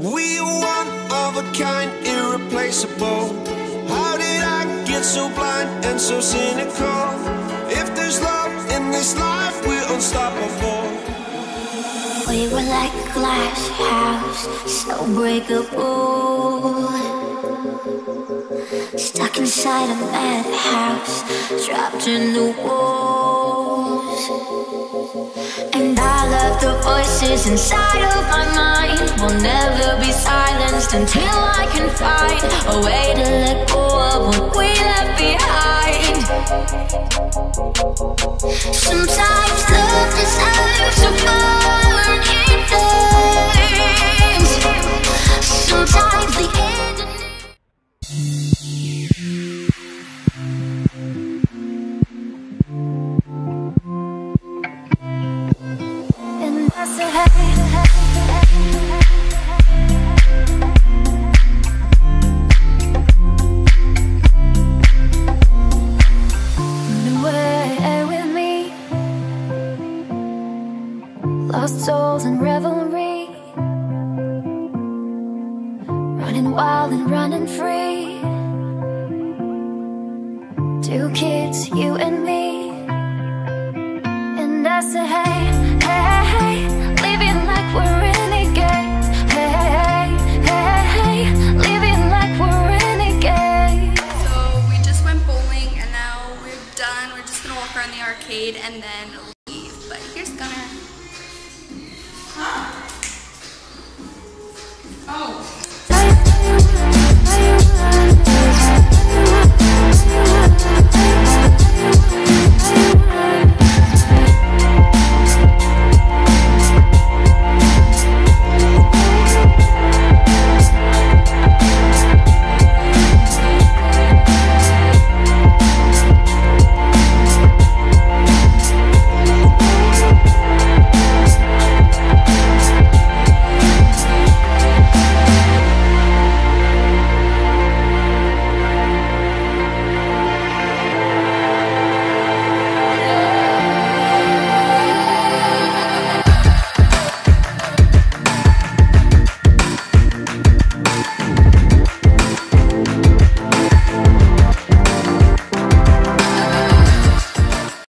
We are one of a kind, irreplaceable. How did I get so blind and so cynical? If there's love in this life, we're unstoppable. We were like a glass house, so breakable. Stuck inside a madhouse, trapped in the walls. And all of the voices inside of my mind will never be silenced until I can find a way to let go of what we left behind. Sometimes love deserves to burn in flames. Sometimes the end. And I said, hey. Lost souls in revelry, running wild and running free. Two kids, you and me. And I said, hey.